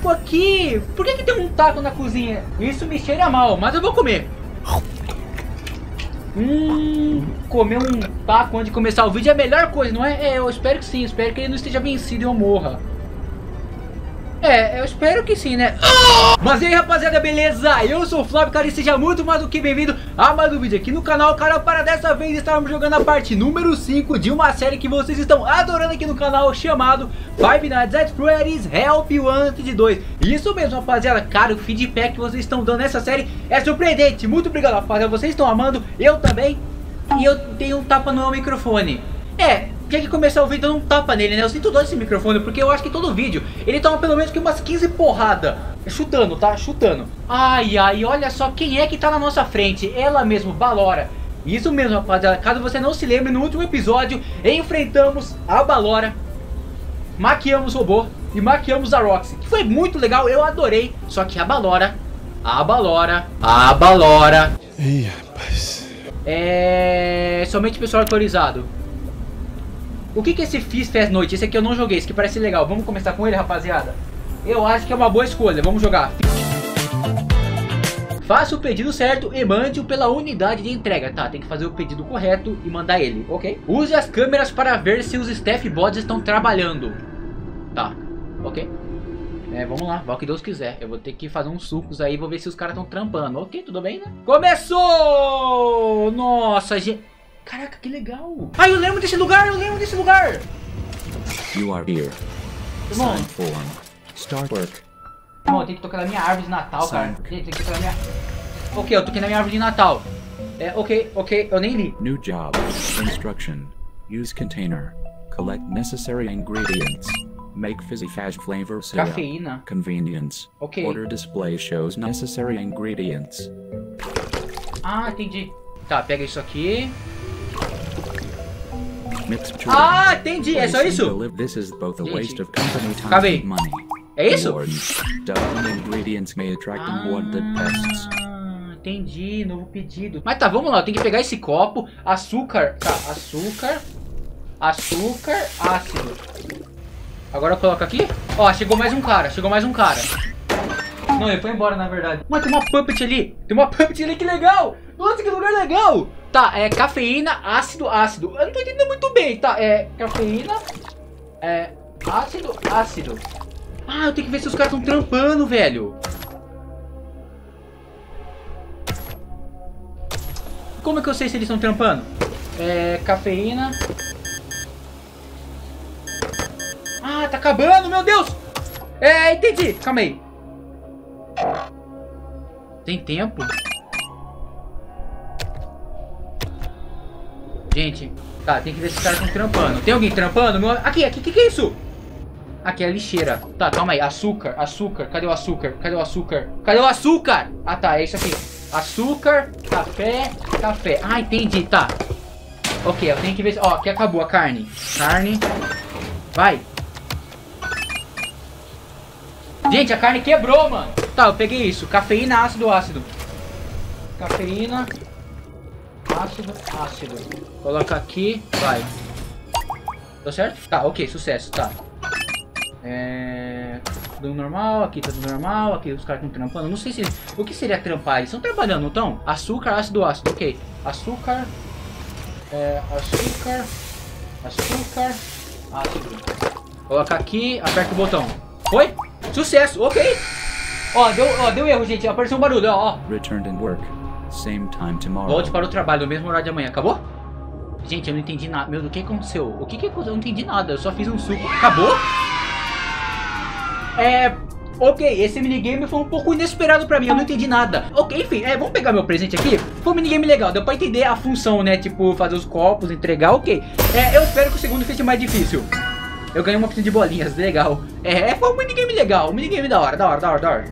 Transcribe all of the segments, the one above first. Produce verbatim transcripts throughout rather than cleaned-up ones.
taco aqui? Por que que tem um taco na cozinha? Isso me cheira mal, mas eu vou comer. Hum, comer um taco antes de começar o vídeo é a melhor coisa, não é? É, eu espero que sim, espero que ele não esteja vencido e eu morra. É, eu espero que sim, né? Mas e aí, rapaziada, beleza? Eu sou o Flávio, cara, e seja muito mais do que bem-vindo a mais um vídeo aqui no canal, cara. Para dessa vez estarmos jogando a parte número cinco de uma série que vocês estão adorando aqui no canal, chamado Five Nights at Freddy's Help Wanted dois. Isso mesmo, rapaziada, cara, o feedback que vocês estão dando nessa série é surpreendente. Muito obrigado, rapaziada, vocês estão amando, eu também. E eu tenho um tapa no meu microfone. É, tinha que começar o vídeo dando um tapa nele, né? Eu sinto dor desse microfone, porque eu acho que todo vídeo ele toma pelo menos que umas quinze porradas. Chutando, tá? Chutando. Ai, ai, olha só quem é que tá na nossa frente. Ela mesmo, Balora. Isso mesmo, rapaziada. Caso você não se lembre, no último episódio enfrentamos a Balora, maquiamos o robô e maquiamos a Roxy, que foi muito legal, eu adorei. Só que a Balora, a Balora, a Balora Ih, rapaz, é somente pessoal autorizado. O que que esse Fizz fez noite? Esse aqui eu não joguei, esse aqui parece legal. Vamos começar com ele, rapaziada? Eu acho que é uma boa escolha, vamos jogar. Faça o pedido certo e mande-o pela unidade de entrega. Tá, tem que fazer o pedido correto e mandar ele, ok? Use as câmeras para ver se os staff bots estão trabalhando. Tá, ok. É, vamos lá, vai o que Deus quiser. Eu vou ter que fazer uns sucos aí, vou ver se os caras estão trampando. Ok, tudo bem, né? Começou! Nossa, gente... Caraca, que legal! Ah, eu lembro desse lugar, eu lembro desse lugar! You are here. Irmão, Sign form. Start work. irmão, eu tenho que tocar na minha árvore de Natal, cara. Sign. Gente, tem que tocar na minha... Ok, eu toquei na minha árvore de Natal. É, ok, ok, eu nem li. New job. Instruction. Use container. Collect necessary ingredients. Make fizzy faz flavor syrup. Cafeína. Convenience. Ok. Order display shows necessary ingredients. Ah, entendi. Tá, pega isso aqui. Mixture. Ah, entendi, é só isso? This is both a Gente, waste of company time acabei. and money. É isso? Warns. Double ingredients may attract unwanted pests. Ah, entendi, novo pedido. Mas tá, vamos lá, eu tenho que pegar esse copo. Açúcar, tá, açúcar. Açúcar, ácido. Agora eu coloco aqui. Ó, chegou mais um cara, chegou mais um cara. Não, ele foi embora na verdade. Mas tem uma puppet ali, tem uma puppet ali, que legal. Nossa, que lugar legal. Tá, é cafeína, ácido, ácido. Eu não tô entendendo muito bem, tá, é cafeína, é ácido, ácido. Ah, eu tenho que ver se os caras estão trampando, velho. Como é que eu sei se eles estão trampando? É, cafeína. Ah, tá acabando, meu Deus. É, entendi, calma aí. Tem tempo? Gente, tá, tem que ver se os caras estão trampando. Tem alguém trampando? Meu... Aqui, aqui, o que que é isso? Aqui é a lixeira. Tá, calma aí, açúcar, açúcar, cadê o açúcar? Cadê o açúcar? Cadê o açúcar? Ah, tá, é isso aqui. Açúcar, café, café. Ah, entendi, tá. Ok, eu tenho que ver se... Ó, aqui acabou a carne. Carne. Vai. Gente, a carne quebrou, mano. Tá, eu peguei isso. Cafeína, ácido, ácido. Cafeína, ácido, ácido. Coloca aqui, vai. Deu certo? Tá, ok, sucesso, tá. É... Tudo normal, aqui tá tudo normal. Aqui os caras estão trampando. Não sei se... O que seria trampar? Eles estão trabalhando, não estão? Açúcar, ácido, ácido, ok. Açúcar. É... Açúcar. Açúcar. Ácido. Coloca aqui, aperta o botão. Foi? Sucesso, ok. Ó, deu, ó, deu erro, gente. Apareceu um barulho, ó. Returned and work. Same time tomorrow. Volte para o trabalho, no mesmo horário de amanhã. Acabou? Gente, eu não entendi nada. Meu, o que aconteceu? O que que aconteceu? Eu não entendi nada. Eu só fiz um suco. Acabou? É... Ok, esse minigame foi um pouco inesperado pra mim. Eu não entendi nada. Ok, enfim. É, vamos pegar meu presente aqui. Foi um minigame legal. Deu pra entender a função, né? Tipo, fazer os copos, entregar. Ok. É, eu espero que o segundo seja mais difícil. Eu ganhei uma opção de bolinhas, legal. É, foi um minigame legal, um minigame da hora, da hora, da hora, da hora.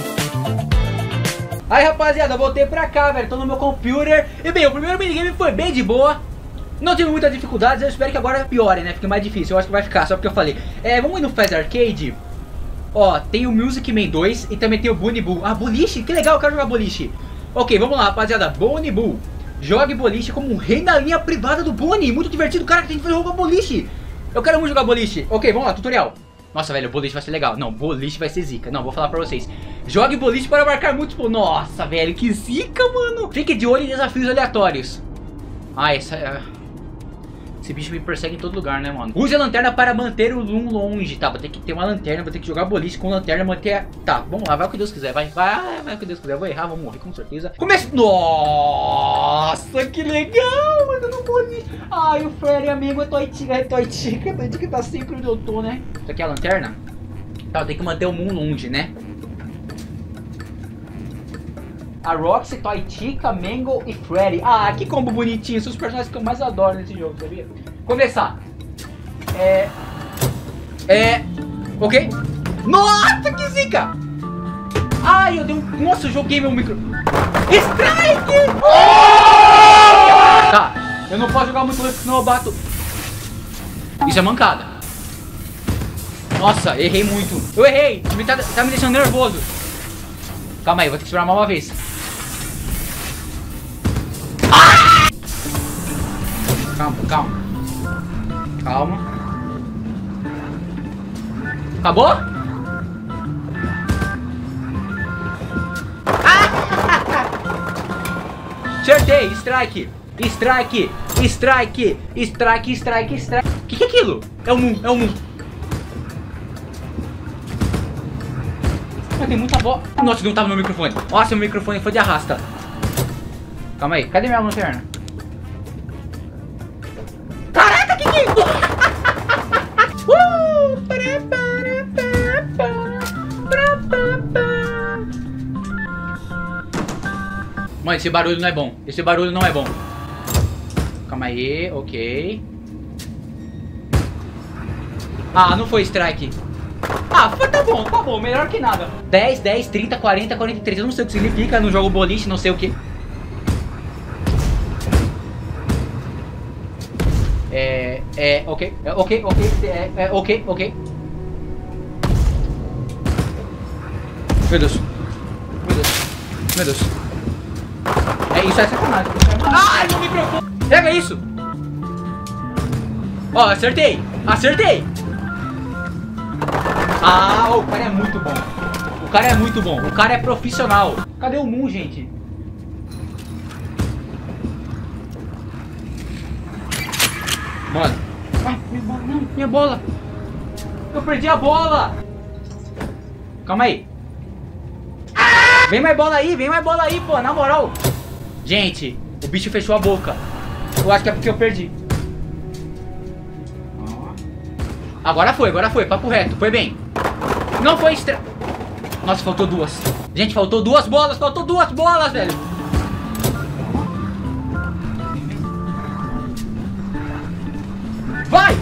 Aí, rapaziada, eu voltei pra cá, velho, tô no meu computer. E bem, o primeiro minigame foi bem de boa. Não tive muitas dificuldades, eu espero que agora piore, né, fique mais difícil. Eu acho que vai ficar, só porque eu falei. É, vamos ir no Faz Arcade. Ó, tem o Music Man dois e também tem o Bunny Boo. Ah, boliche, que legal, eu quero jogar boliche. Ok, vamos lá, rapaziada, Bunny Boo. Jogue boliche como um rei na linha privada do Bunny. Muito divertido, cara, que tem que jogar boliche. Eu quero muito jogar boliche. Ok, vamos lá, tutorial. Nossa, velho, o boliche vai ser legal. Não, boliche vai ser zica. Não, vou falar pra vocês. Jogue boliche para marcar muitos pontos. Nossa, velho, que zica, mano. Fique de olho em desafios aleatórios. Ah, essa é... Esse bicho me persegue em todo lugar, né, mano? Use a lanterna para manter o Loom longe, tá? Vou ter que ter uma lanterna, vou ter que jogar boliche com lanterna, manter... Tá, vamos lá, vai o que Deus quiser, vai. Vai, vai o que Deus quiser. Vou errar, vou morrer, com certeza. Começa... Nossa, que legal, mano, no boliche. Ai, o Freddy, amigo, é toitica, é toitica. É toitica tá sempre onde eu tô, né? Isso aqui é a lanterna? Tá, eu tenho que manter o Moon longe, né? A Roxy, Toitica, Mangle e Freddy. Ah, que combo bonitinho. São os personagens que eu mais adoro nesse jogo, sabia? Começar. É... É... Ok. Nossa, que zica! Ai, eu dei um... Nossa, eu joguei meu micro... Strike! Oh! Tá, eu não posso jogar muito longe, senão eu bato... Isso é mancada. Nossa, errei muito. Eu errei. Me tá, tá me deixando nervoso. Calma aí, vou ter que esperar mais uma vez. Ah! Calma, calma. Calma. Acabou? Ah! Acertei, strike. Strike, strike, strike, strike, strike. O que, que é aquilo? É o Moon, é o Moon. Tem muita bola. Nossa, não tava no microfone. Nossa, meu microfone foi de arrasta. Calma aí, cadê minha lanterna? Caraca, que que é isso? uh! Mano, esse barulho não é bom. Esse barulho não é bom. Calma aí, ok. Ah, não foi strike. Ah, foi, tá bom, tá bom, melhor que nada. dez, dez, trinta, quarenta, quarenta e três. Eu não sei o que significa, não jogo boliche, não sei o que. É, é, ok, é, ok, ok, é, é, ok, ok. Meu Deus. Meu Deus. Meu Deus. É, isso é sacanagem. Ai, meu microfone. Pega isso. Ó, acertei. Acertei. Ah, o cara é muito bom. O cara é muito bom. O cara é profissional. Cadê o Moon, gente? Mano. Ai, minha bola, não, minha bola. Eu perdi a bola. Calma aí. Vem mais bola aí, vem mais bola aí, pô, na moral. Gente, o bicho fechou a boca. Eu acho que é porque eu perdi. Agora foi, agora foi, papo reto, foi bem. Não foi estra... Nossa, faltou duas. Gente, faltou duas bolas, faltou duas bolas, velho. Vai!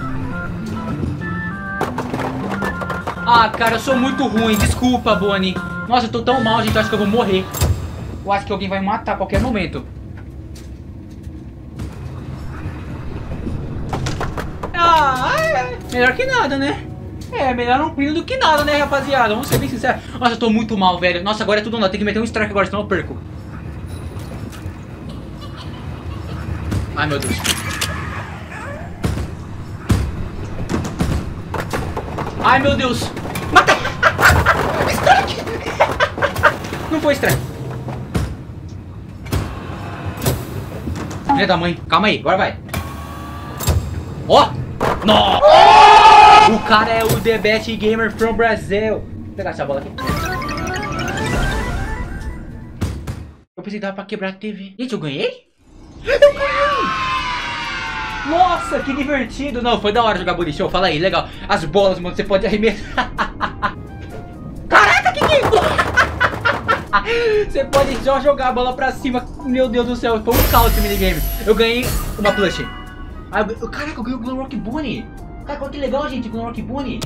Ah, cara, eu sou muito ruim, desculpa, Bonnie. Nossa, eu tô tão mal, gente, eu acho que eu vou morrer. Eu acho que alguém vai me matar a qualquer momento. Ah, é. Melhor que nada, né? É, melhor um pino do que nada, né, rapaziada? Vamos ser bem sinceros. Nossa, eu tô muito mal, velho. Nossa, agora é tudo não. Tem que meter um strike agora, senão eu perco. Ai, meu Deus. Ai, meu Deus. Mata! Strike! Não foi strike. Filha da mãe. Calma aí, agora vai. Ó! Oh! Nossa! Oh! O cara é o The Best Gamer from Brazil. Vou pegar essa bola aqui. Eu pensei que dava pra quebrar a T V. Gente, eu ganhei? Eu ganhei! Nossa, que divertido. Não, foi da hora jogar boliche. Fala aí, legal. As bolas, mano, você pode arremessar. Caraca, que que é isso? Você pode só jogar a bola pra cima. Meu Deus do céu, foi um caos esse minigame. Eu ganhei uma plush. Ah, eu, caraca, eu ganhei o Glow Rock Bunny. Caraca, que legal, gente, o Glow Rock Bunny.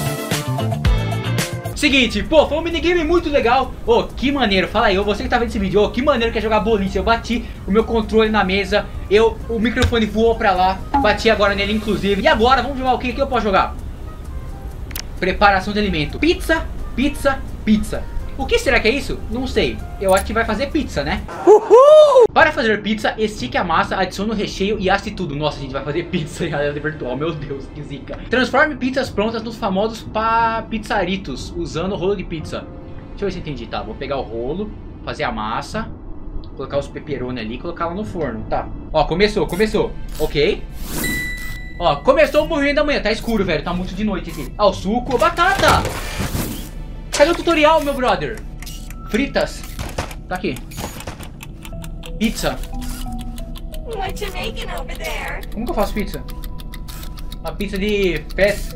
Seguinte, pô, foi um minigame muito legal. Ô, oh, que maneiro, fala aí, você que tá vendo esse vídeo, oh, que maneiro que é jogar boliche. Eu bati o meu controle na mesa, eu, o microfone voou pra lá, bati agora nele inclusive. E agora, vamos jogar o que que eu posso jogar? Preparação de alimento. Pizza, pizza, pizza. O que será que é isso? Não sei. Eu acho que vai fazer pizza, né? Uhul! Para fazer pizza, estique a massa, adicione o recheio e asse tudo. Nossa, a gente vai fazer pizza em realidade virtual. Meu Deus, que zica. Transforme pizzas prontas nos famosos pa pizzaritos, usando o rolo de pizza. Deixa eu ver se eu entendi, tá? Vou pegar o rolo, fazer a massa, colocar os pepperoni ali e colocar lá no forno, tá? Ó, começou, começou. Ok. Ó, começou o morrinho da manhã. Tá escuro, velho. Tá muito de noite aqui. Ó, o suco. Batata! Cadê o tutorial, meu brother? Fritas. Tá aqui. Pizza. What you making over there? Como que eu faço pizza? Uma pizza de pés.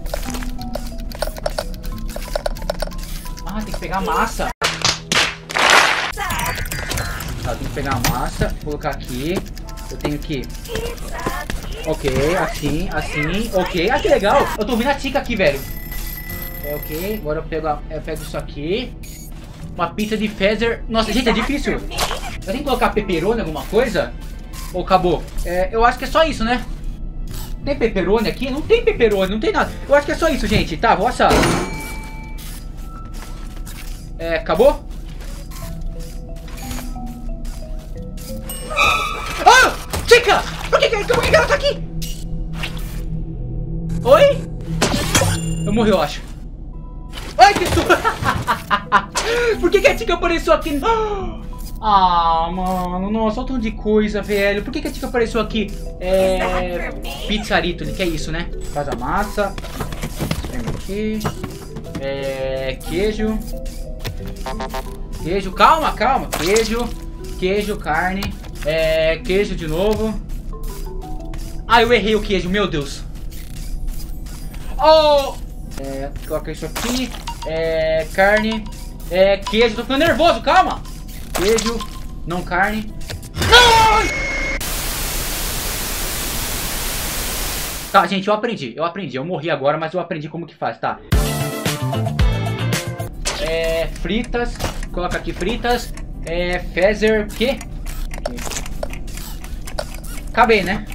Ah, tem que pegar a massa. Tá, tem que pegar a massa. Colocar aqui. Eu tenho que... Ok, assim, assim. Ok, ah, que legal. Eu tô ouvindo a tica aqui, velho. É, ok, agora eu pego, a, eu pego isso aqui. Uma pizza de feather. Nossa, gente, é difícil. Eu tenho que colocar pepperoni, alguma coisa? Ou acabou? É, eu acho que é só isso, né? Tem pepperoni aqui? Não tem pepperoni, não tem nada. Eu acho que é só isso, gente. Tá, vou assar. É, acabou? Ah! Chica! Por que, por que ela tá aqui? Oi? Eu morri, eu acho. Ai, que susto! Por que, que a Tica apareceu aqui? Ah, mano, nossa, olha o tanto de coisa, velho. Por que, que a Tica apareceu aqui? É... Pizzarito, ele quer isso, né? Faz a massa. Espreme aqui. É... Queijo. Queijo, calma, calma. Queijo. Queijo, carne. É... Queijo de novo. Ah, eu errei o queijo, meu Deus. Oh! É, coloca isso aqui. É, carne. É, queijo. Tô ficando nervoso, calma. Queijo, não carne. Não! Tá, gente, eu aprendi. Eu aprendi. Eu morri agora, mas eu aprendi como que faz, tá? É, fritas. Coloca aqui fritas. É, feather. O quê? Acabei, né?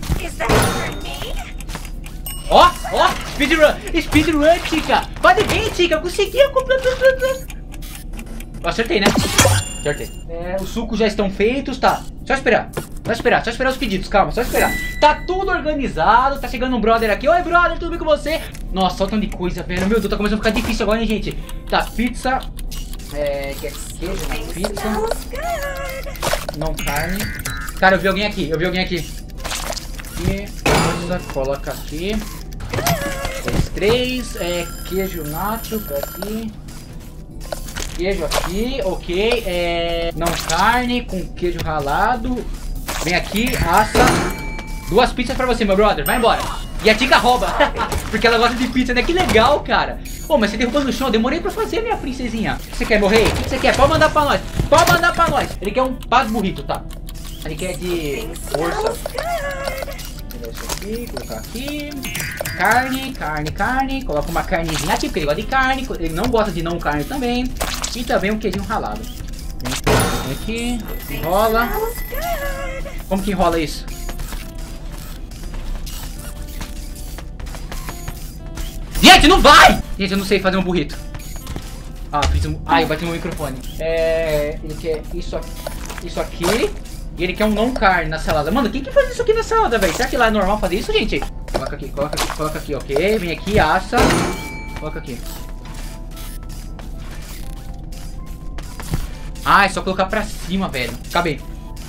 Ó, ó, speedrun, speedrun, Tica. Pode bem, Tica, eu consegui. Eu acertei, né? Acertei. É, os sucos já estão feitos, tá? Só esperar, só esperar, só esperar os pedidos, calma, só esperar. Tá tudo organizado, tá chegando um brother aqui. Oi, brother, tudo bem com você? Nossa, só tanto de coisa, velho. Meu Deus, tá começando a ficar difícil agora, hein, gente? Tá, pizza. É, queijo na pizza. Não carne. Cara, eu vi alguém aqui, eu vi alguém aqui. Aqui, nossa, coloca aqui. Dois, três, é, queijo nacho pra aqui. Queijo aqui, ok. É, não carne, com queijo ralado. Vem aqui, assa. Duas pizzas pra você, meu brother, vai embora. E a Tica rouba, porque ela gosta de pizza, né? Que legal, cara. Ô, oh, mas você derrubou no chão, eu demorei pra fazer, minha princesinha. O que você quer, morrer? O que você quer? Pode mandar pra nós, pode mandar pra nós. Ele quer um paz burrito, tá? Ele quer de força. Isso aqui, colocar aqui. Carne, carne, carne. Coloca uma carnezinha aqui, porque ele gosta de carne. Ele não gosta de não carne também. E também um queijinho ralado. Vem aqui, enrola. Como que enrola isso? Gente, não vai! Gente, eu não sei fazer um burrito. Ah, fiz um... Ah, eu bati no microfone. É... Ele quer isso aqui. Isso aqui. E ele quer um não carne na salada. Mano, quem que faz isso aqui na salada, velho? Será que lá é normal fazer isso, gente? Coloca aqui, coloca aqui, coloca aqui, ok. Vem aqui, assa. Coloca aqui. Ah, é só colocar pra cima, velho. Acabei.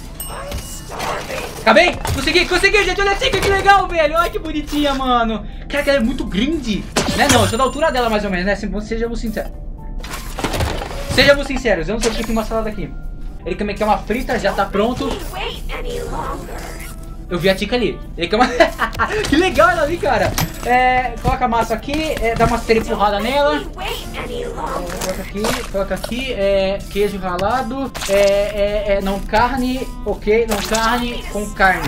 Acabei! Consegui, consegui, gente. Olha assim, que legal, velho. Olha que bonitinha, mano. Cara, que ela é muito grande. Né, não, eu sou da altura dela, mais ou menos, né? Sejamos sinceros. Sejamos sinceros, eu não sei porque tem uma salada aqui. Ele também quer uma frita, já tá pronto. Eu vi a Tica ali. Ele quer uma... Que legal ela ali, cara. É, coloca a massa aqui, é, dá uma empurrada nela. É, coloca aqui, coloca aqui. É, queijo ralado. É, é, é, não carne. Ok, não carne com carne.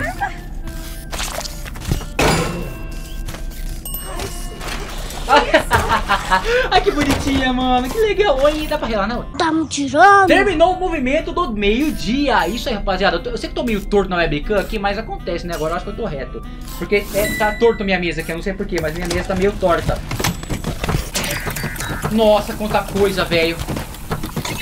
Ai, que bonitinha, mano. Que legal. Oi, dá pra relar, não? Tá me tirando? Terminou o movimento do meio-dia. Isso aí, rapaziada. Eu sei que tô meio torto na webcam aqui, mas acontece, né? Agora eu acho que eu tô reto. Porque é, tá torto minha mesa aqui. Eu não sei porquê, mas minha mesa tá meio torta. Nossa, quanta coisa, velho.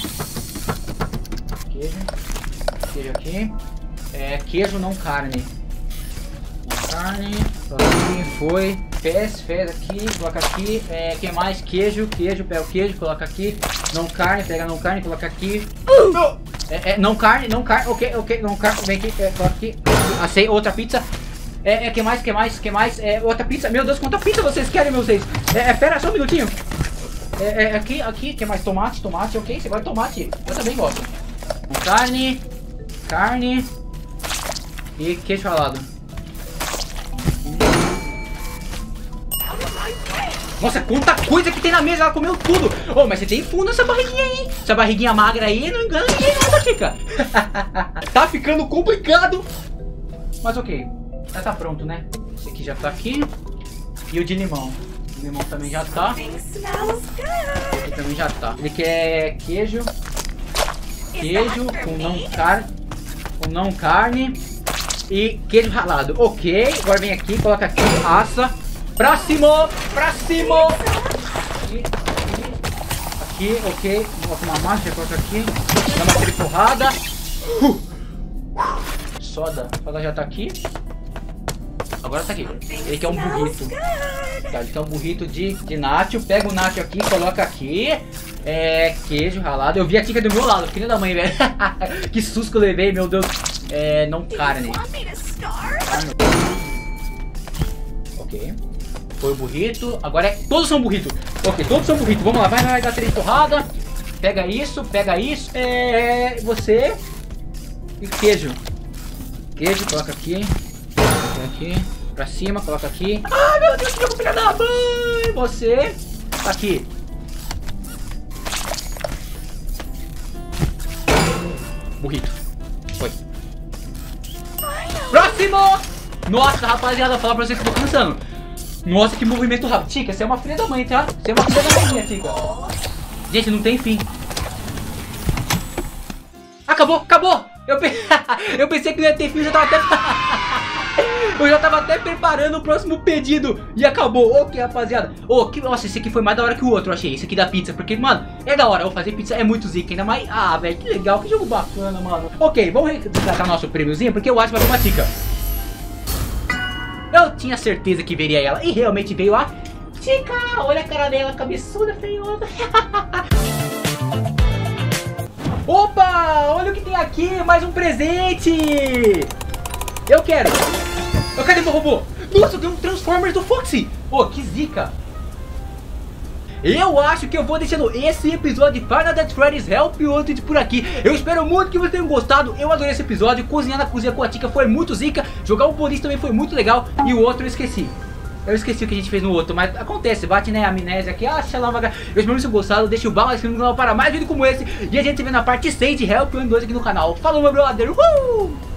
queijo aqui. É, queijo não carne. Não carne. Aqui, foi. Fez, fez aqui, coloca aqui. É, que mais? Queijo, queijo, pega o queijo, coloca aqui. Não carne, pega não carne, coloca aqui. Uh! É, é, não carne, não carne, ok, ok, não carne, vem aqui, é, coloca aqui. Achei outra pizza. É, é, que mais, que mais, que mais? É, outra pizza. Meu Deus, quanta pizza vocês querem, meus seis? É, é, pera só um minutinho. É, é, aqui, aqui, que mais? Tomate, tomate, ok, você gosta de tomate? Eu também gosto. Carne, carne e queijo ralado. Nossa, quanta coisa que tem na mesa, ela comeu tudo. Oh, mas você tem fundo nessa barriguinha aí. Essa barriguinha magra aí, não engana ninguém não, Tatica. Tá ficando complicado. Mas ok, já tá pronto, né? Esse aqui já tá aqui. E o de limão. O limão também já tá. Esse também já tá. Ele quer queijo. Queijo com não carne. Com não carne. E queijo ralado. Ok, agora vem aqui, coloca aqui, assa. Pra cima, pra cima. Aqui, aqui, aqui, ok. Coloca uma massa, coloca aqui. Dá uma tripurrada. Uh. Soda, soda já tá aqui. Agora tá aqui. Ele quer um burrito. Tá, ele quer um burrito de, de nacho. Pega o nacho aqui, coloca aqui. É, queijo ralado. Eu vi a Tica do meu lado, filha da mãe, velho. Que susto que eu levei, meu Deus. É, não carne. Carne. Ok. Foi o burrito. Agora é. Todos são burrito. Ok, todos são burrito. Vamos lá, vai, vai, dar três porradas. Pega isso, pega isso. É. Você. E queijo. Queijo, coloca aqui. Coloca aqui. Pra cima, coloca aqui. Ai, meu Deus, que filha da mãe. Você. Aqui. Burrito. Foi. Próximo! Nossa, rapaziada, falar pra vocês que eu tô cansando. Nossa, que movimento rápido. Tica, você é uma filha da mãe, tá? Você é uma filha da mãe, Tica. Gente, não tem fim. Acabou, acabou! Eu, pe... eu pensei que não ia ter fim, eu já tava até... eu já tava até preparando o próximo pedido. E acabou. Ok, rapaziada. Oh, que... Nossa, esse aqui foi mais da hora que o outro, eu achei. Esse aqui da pizza. Porque, mano, é da hora. Eu fazer pizza é muito zica. Ainda mais... Ah, velho, que legal. Que jogo bacana, mano. Ok, vamos resgatar nosso prêmiozinho. Porque eu acho que vai ter uma Tica. Eu tinha certeza que veria ela. E realmente veio a Tica. Olha a cara dela, cabeçuda, feiosa. Opa, olha o que tem aqui. Mais um presente. Eu quero. Eu quero meu robô. Nossa, tem um Transformers do Foxy. Oh, que zica. Eu acho que eu vou deixando esse episódio de Final Death Freddy's Help Wanted por aqui. Eu espero muito que vocês tenham gostado. Eu adorei esse episódio. Cozinhar na cozinha com a Tica foi muito zica. Jogar o Boris também foi muito legal. E o outro eu esqueci. Eu esqueci o que a gente fez no outro, mas acontece, bate, né, a amnésia aqui. Ah, lá, vaga. Eu espero que vocês tenham gostado. Deixa o bala no canal para mais vídeo como esse. E a gente se vê na parte seis de Help Wanted dois aqui no canal. Falou, meu brother. Uh!